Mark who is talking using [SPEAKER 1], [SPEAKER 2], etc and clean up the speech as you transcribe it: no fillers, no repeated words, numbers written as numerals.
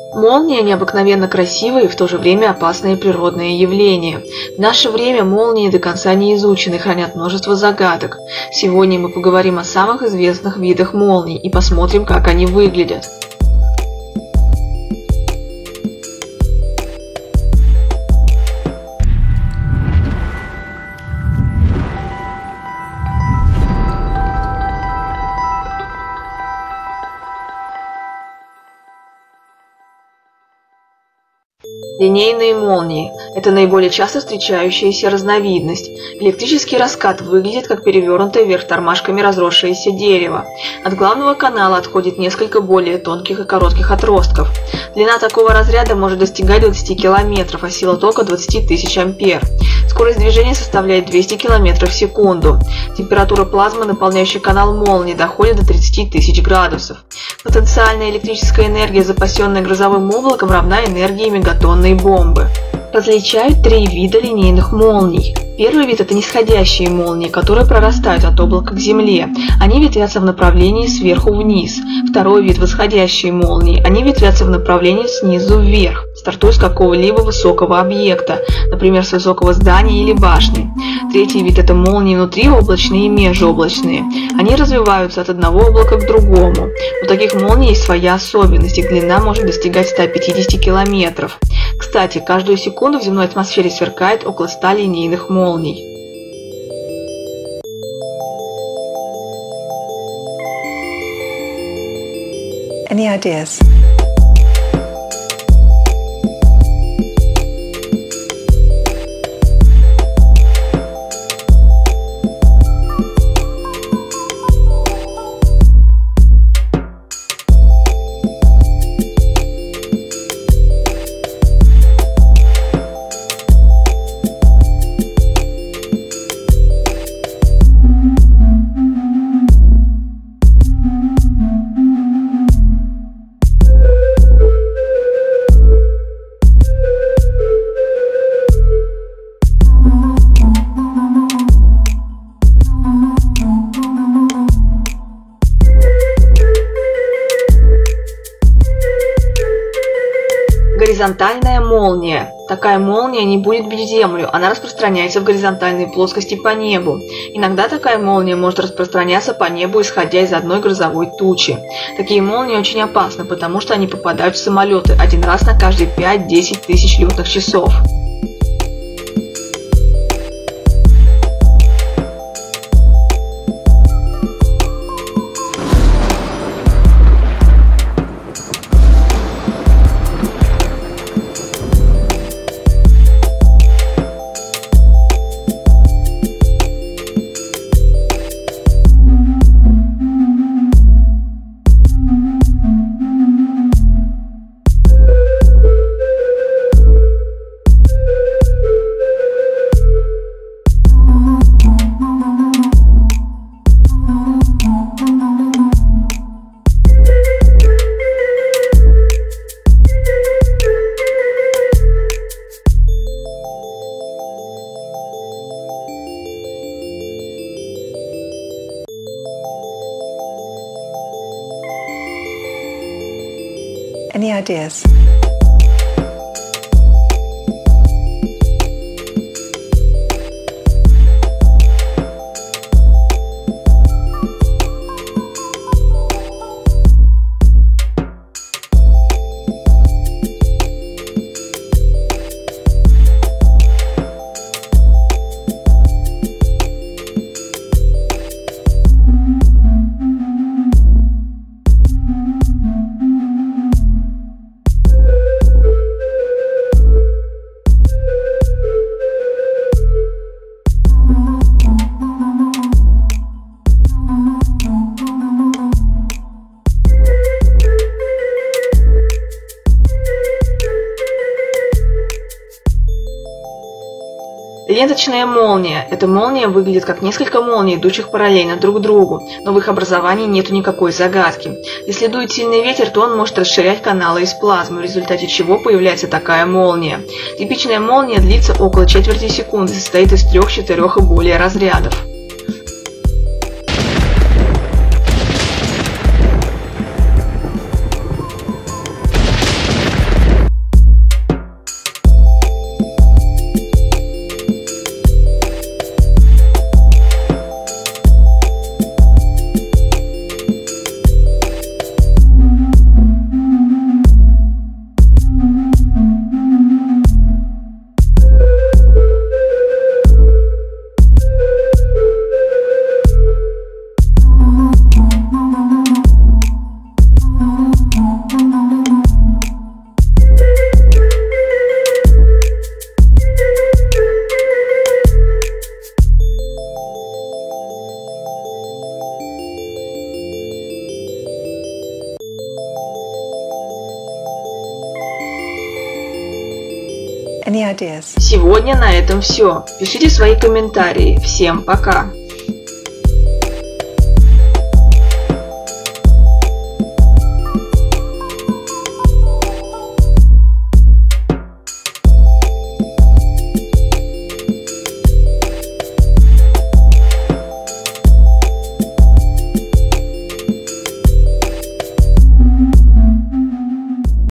[SPEAKER 1] Молния – необыкновенно красивое и в то же время опасное природное явление. В наше время молнии до конца не изучены, хранят множество загадок. Сегодня мы поговорим о самых известных видах молний и посмотрим, как они выглядят. Линейные молнии – это наиболее часто встречающаяся разновидность. Электрический раскат выглядит как перевернутое вверх тормашками разросшееся дерево. От главного канала отходит несколько более тонких и коротких отростков. Длина такого разряда может достигать 20 км, а сила тока 20 тысяч ампер. Скорость движения составляет 200 км в секунду. Температура плазмы, наполняющей канал молнии, доходит до 30 тысяч градусов. Потенциальная электрическая энергия, запасенная грозовым облаком, равна энергии мегатонной бомбы. Различают три вида линейных молний. Первый вид – это нисходящие молнии, которые прорастают от облака к земле. Они ветвятся в направлении сверху вниз. Второй вид – восходящие молнии. Они ветвятся в направлении снизу вверх, стартуя с какого-либо высокого объекта, например, с высокого здания или башни. Третий вид – это молнии внутриоблачные и межоблачные. Они развиваются от одного облака к другому. У таких молний есть своя особенность, их длина может достигать 150 километров. Кстати, каждую секунду в земной атмосфере сверкает около 100 линейных молний.
[SPEAKER 2] Any ideas?
[SPEAKER 1] Горизонтальная молния. Такая молния не будет бить землю, она распространяется в горизонтальной плоскости по небу. Иногда такая молния может распространяться по небу, исходя из одной грозовой тучи. Такие молнии очень опасны, потому что они попадают в самолеты один раз на каждые 5-10 тысяч летных часов.
[SPEAKER 2] Any ideas?
[SPEAKER 1] Ленточная молния. Эта молния выглядит как несколько молний, идущих параллельно друг другу, но в их образовании нету никакой загадки. Если дует сильный ветер, то он может расширять каналы из плазмы, в результате чего появляется такая молния. Типичная молния длится около четверти секунды, состоит из 3, 4 и более разрядов.
[SPEAKER 2] Any ideas?
[SPEAKER 1] Сегодня на этом все. Пишите свои комментарии. Всем пока!